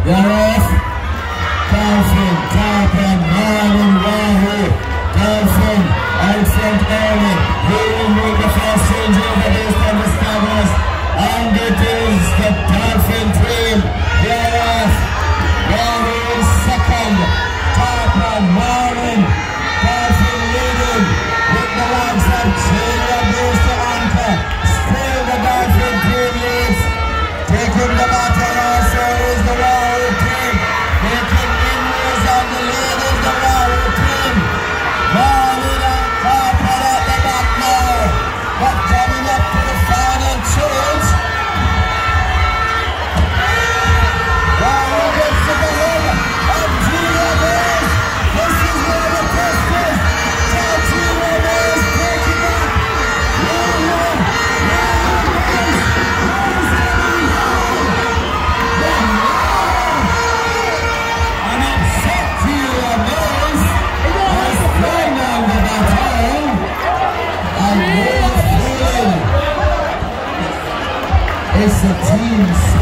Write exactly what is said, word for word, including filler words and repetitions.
Gareth, Dolphin, Tarpan, Marlon, Rahu, Dolphin, out front early, who will move the first change over based on the Discoverers, and it is the Dolphin team. Gareth, Rahu is second, Tarpan, Marlon, Dolphin leading, with the likes of Chile, Booster, Anchor, still the Dolphin team leads, taking the baton also is the Rahu team, making inroads on the lead is the Rahu team. Marlon and Tarpan at the back now, but coming up to the final change. Rahu gets to the head of Gila Mills. This is where the test is. Gila Mills taking up. Rahu, Rahu Mills, Mills coming down. And upset Gila Mills has thrown down the baton. And Mills pulling. It's a team